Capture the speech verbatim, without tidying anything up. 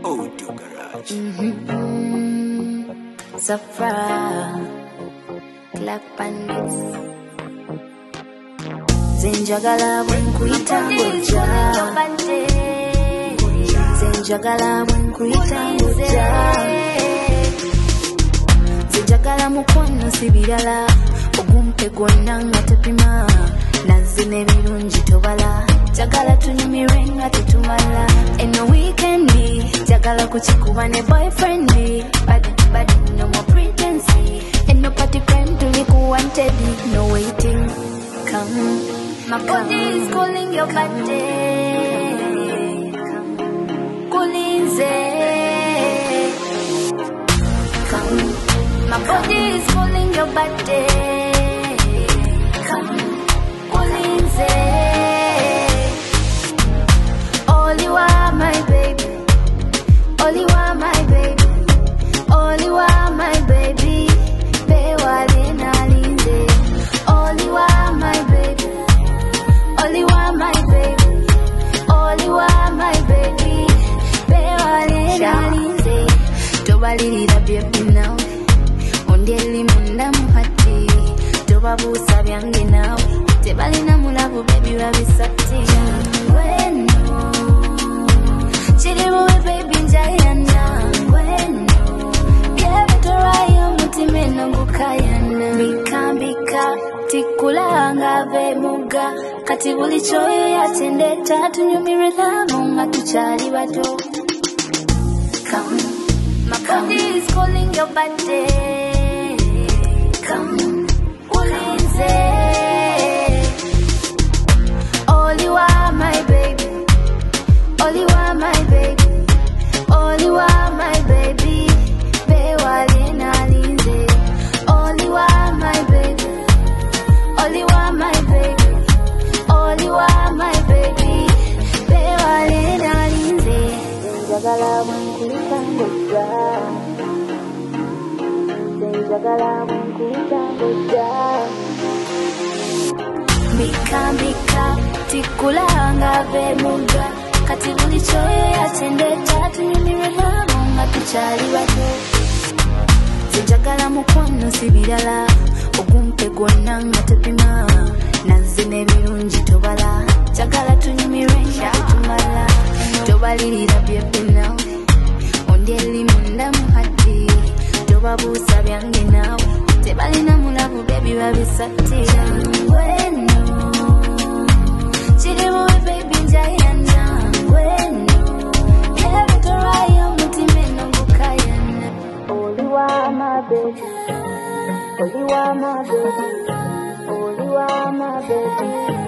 Audio Garage. Mm-hmm. Safra, Black Bandits. Zenjagala wenkuita ngoja. Zenjagala wenkuita ngoja. Zenjagala mukwano sibirala. Ogumpe gwonna nga tepima. Nazine birungi tobala. Jagala tunyumire nga tetumala. Eno weekendi jagala kuchikuba ne boyfriendi. But but no more pretense. Eno party crime tulikuwanted. No waiting. Come, my body is calling your body. Kulinze. Come, my body is calling your body. Come, Kulinze. Oliwa, my baby. Oliwa, my baby. Oliwa, my baby. Bewale na linze. Oliwa, my baby. Oliwa, my baby. Oliwa, my baby. Bewale na linze. Tobalirira byepi nawe. Ondyeli munda muhati. Tobabuusa byange nawe. Tebalina mulabu baby babisati. Weno chiri muwe baby njayana. Weno yebetorayo mutime nongukayana. Bika bika tikulanga bemuga. Kati buli choyo yatendeta tunyumire lamu nga tuchali bato. Come, my body is calling your body. Come, Kulinze. Oliwa, my baby. Oliwa, my baby. Oliwa, my baby. Bewale na linze. Oliwa, my baby. Oliwa, my baby. Oliwa, my baby. Bewale na linze. Zenjagala wenkuita ngoja. Zenjagala wenkuita ngoja. Bika bika tikulanga bemuga. Kati buli choyo yatendeta tunyumire lamu nga tuchali bato. Zenjagala mukwano sibirala. Ogumpe gwonna nga tepima. Nazine birungi tobala. Jagala tunyumire nga tetumala. Tobalirira byepi nawe. Ondyeli munda muhati. Tobabuusa byange nawe. Tebalina mulabu baby babisati. Weno chiri muwe baby njayana. Weno yebetorayo mutime nongukayana. Oliwa, my baby. Oliwa, my baby. Oliwa, my baby.